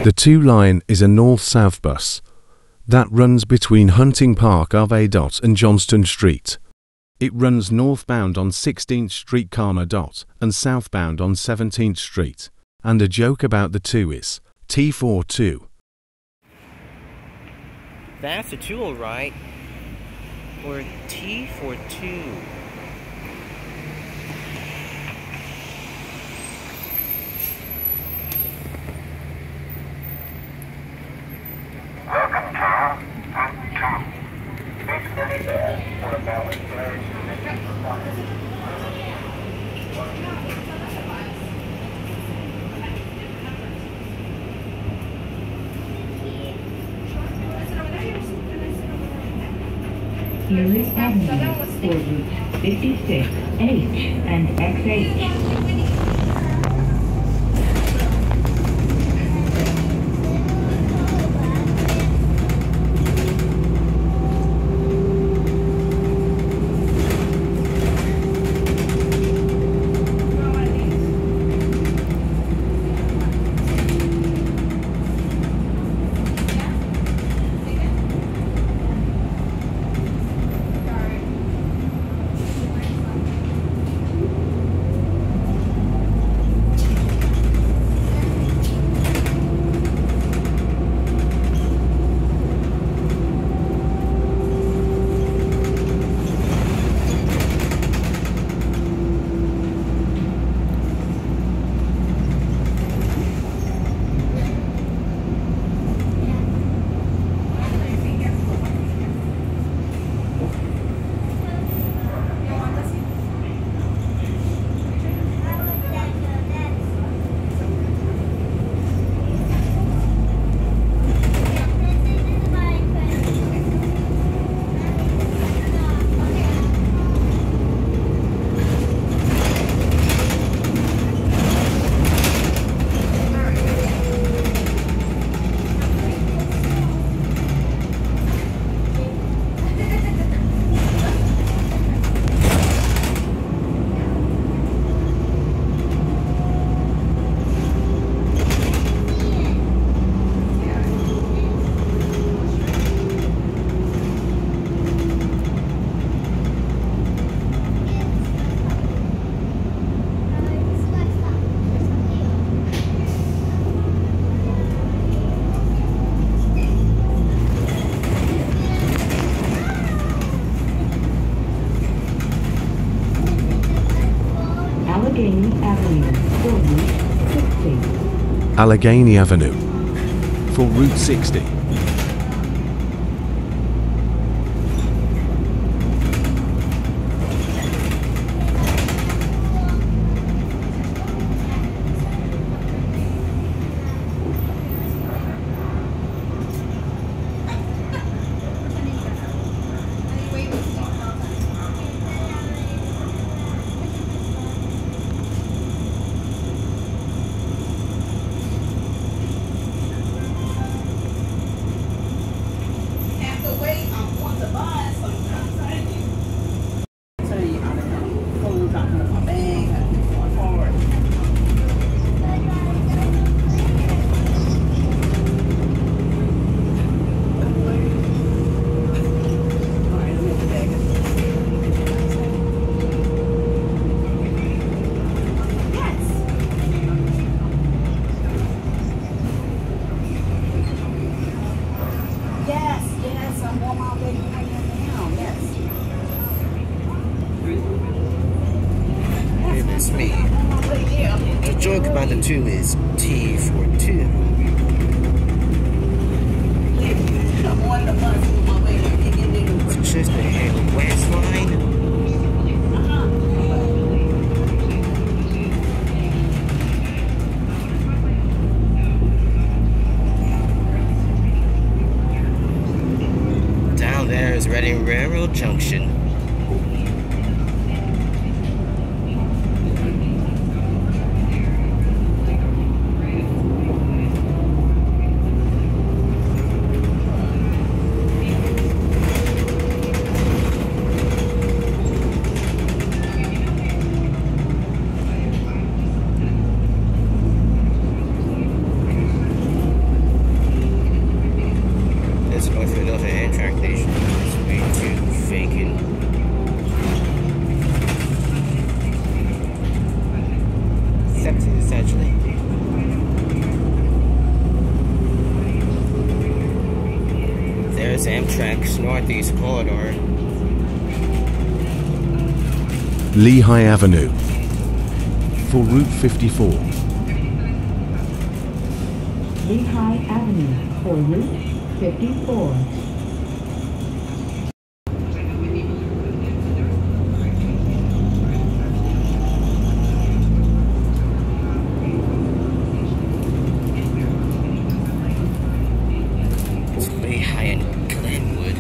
The 2 line is a north-south bus that runs between Hunting Park Ave. And Johnston Street. It runs northbound on 16th Street Karma. And southbound on 17th Street. And a joke about the 2 is T42. That's a 2, alright. Or T42. Erie Avenue for routes 56, H, and XH. Allegheny Avenue for Route 60. The joke about the 2 is T42. It's just a west line. Down there is Reading Railroad Junction. is Amtrak's Northeast Corridor. Lehigh Avenue for Route 54. Lehigh Avenue for Route 54. It's Lehigh and Glenwood.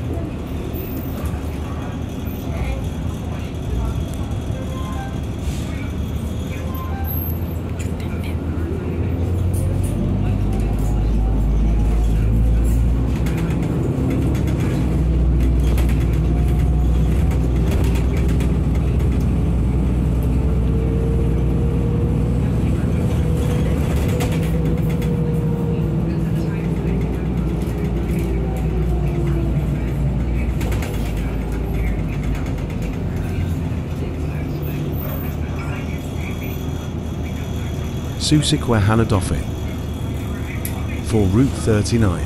Susquehanna-Dauphin for Route 39.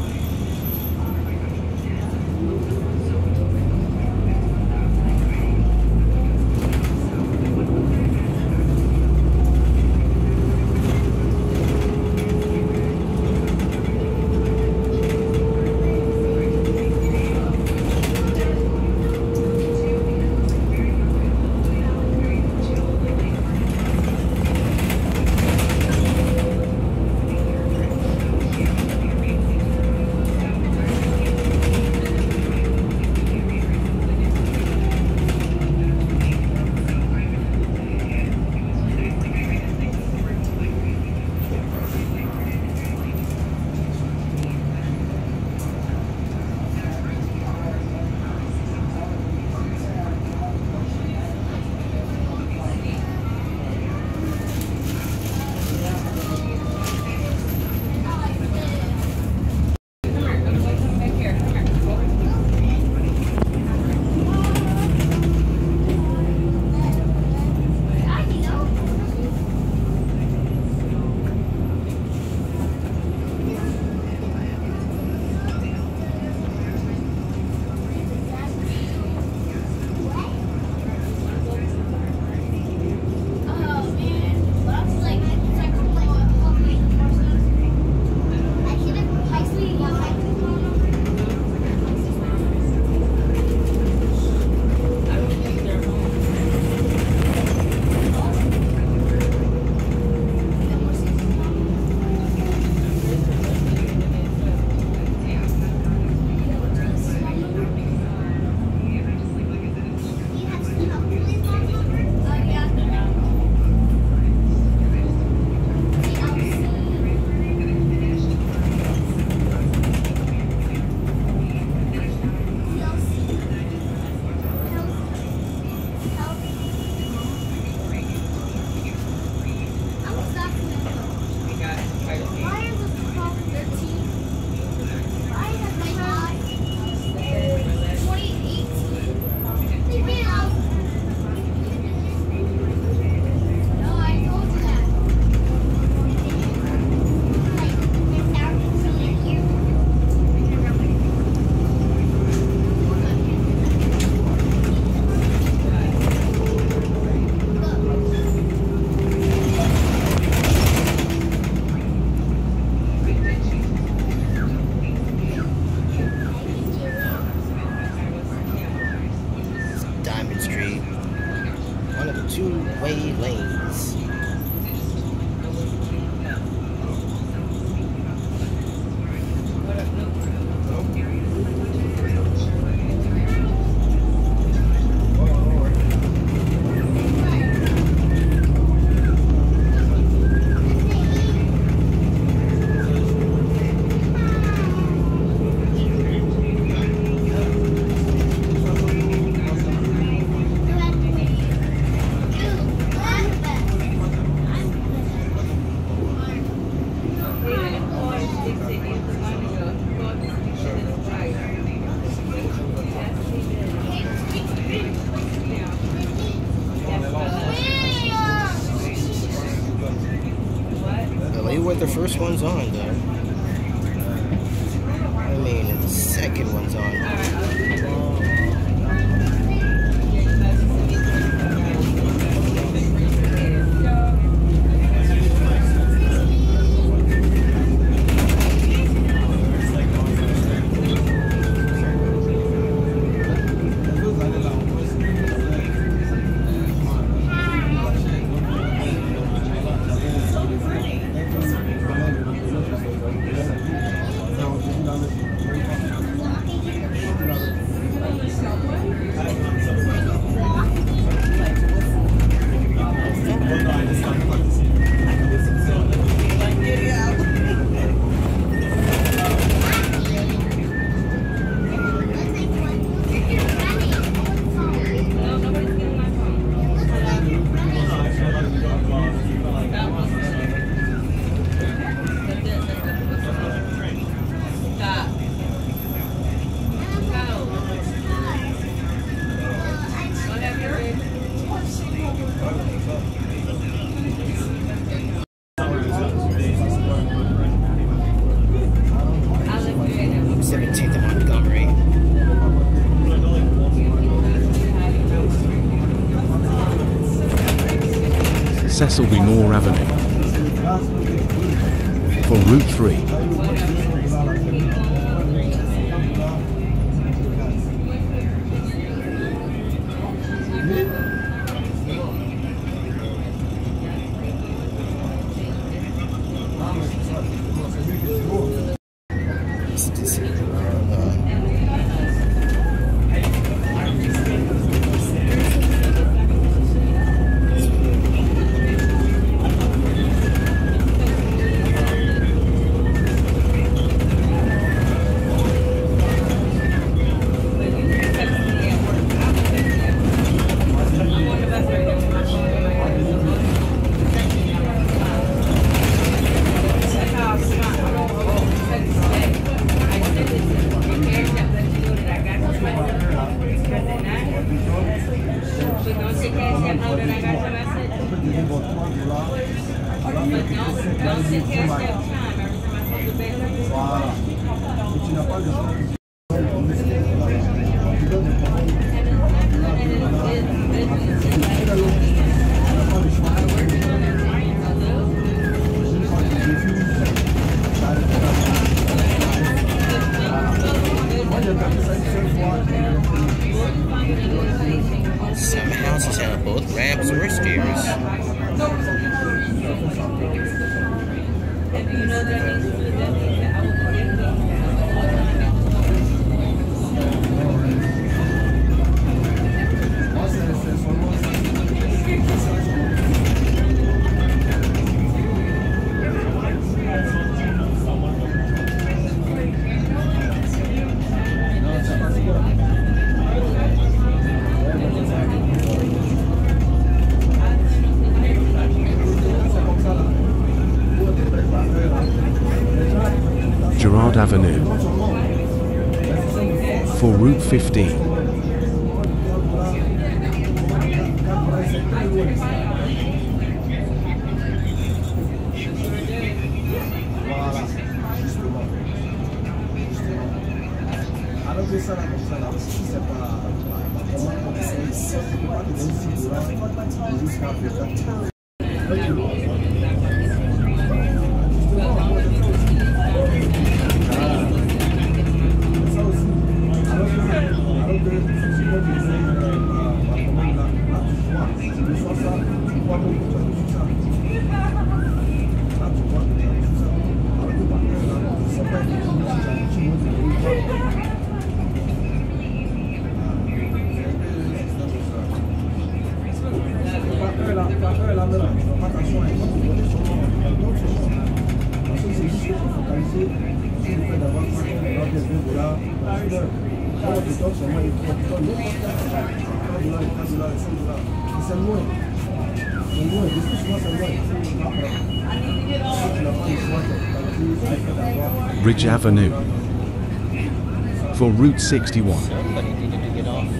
two-way lanes. They were the first ones on, though. I mean, the second one Cecil B. Moore Avenue. For Route 3. Some houses have both ramps or stairs. Gerard Avenue. For Route 15. Ridge Avenue. For Route 61. Somebody needed to get off.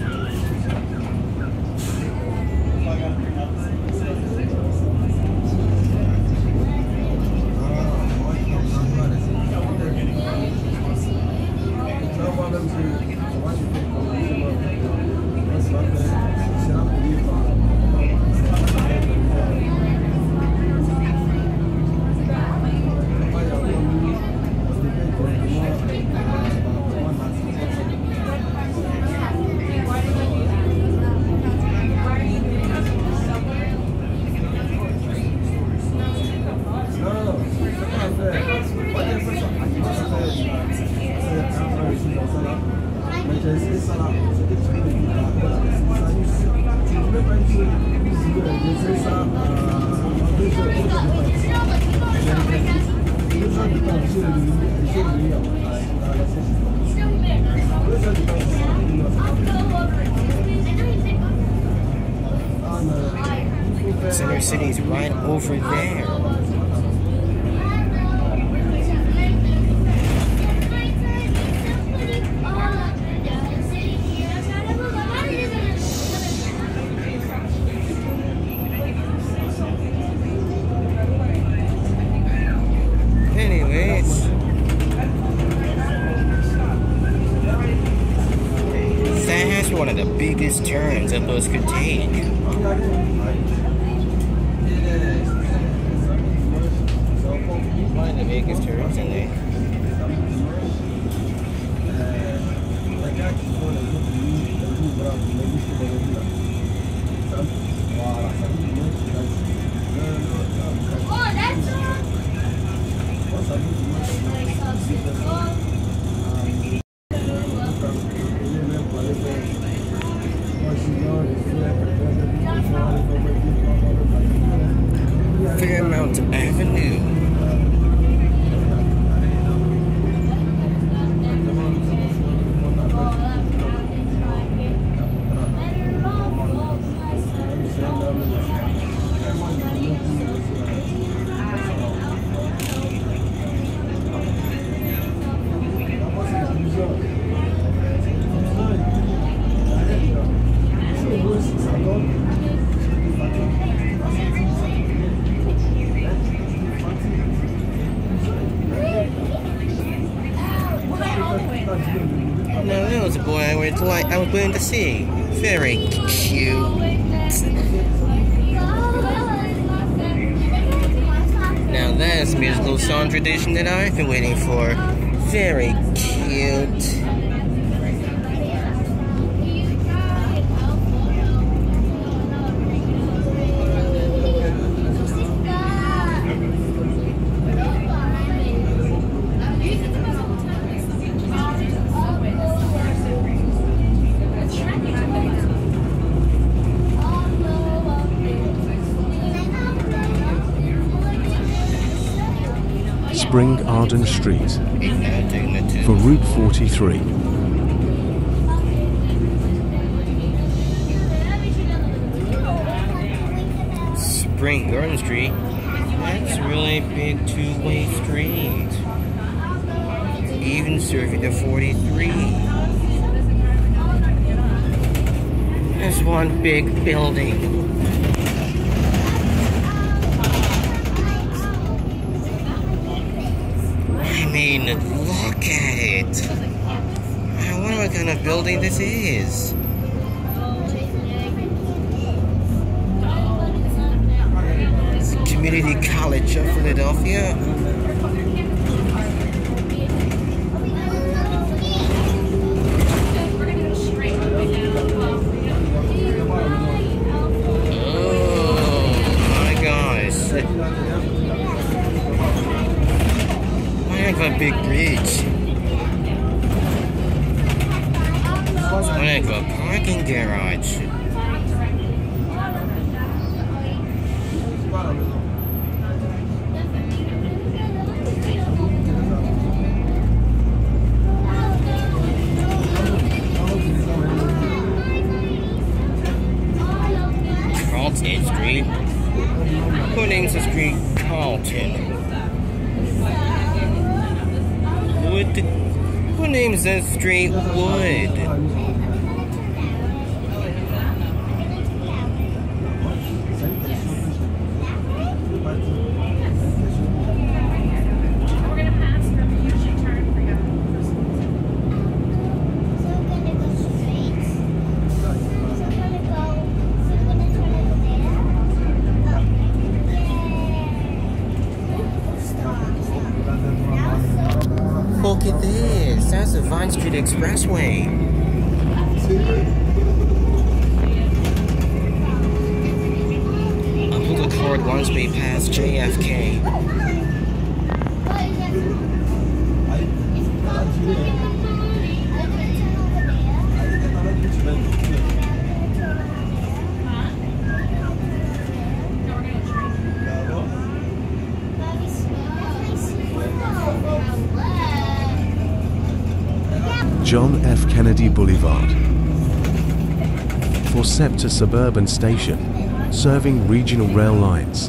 Center City's right over there. Anyways, that's one of the biggest turns a bus could take. make his turns in there. Fairmount Avenue. Now that was a boy I was going to see. Very cute. Now that is a musical song tradition that I've been waiting for. Very cute. Spring Arden Street for Route 43. Spring Garden Street. That's a really big two-way street. Even serving to 43. There's one big building. I mean, look at it. I wonder what kind of building this is. It's Community College of Philadelphia. Oh my gosh. A big bridge. Like a parking garage. Carlton Street. Who names the street Carlton? Who names that street Wood? Look at this, that's the Vine Street Expressway. A little cord once we passed JFK. John F. Kennedy Boulevard for SEPTA Suburban Station, serving regional rail lines.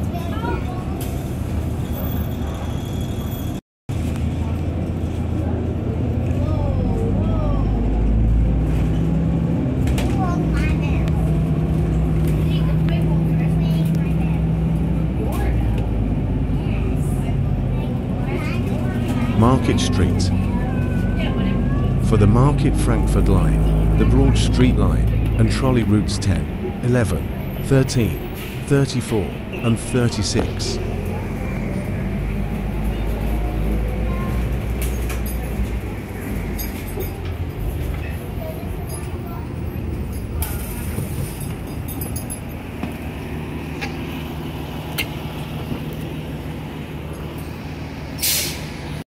Market Street for the Market Frankfurt Line, the Broad Street Line, and trolley routes 10, 11, 13, 34, and 36.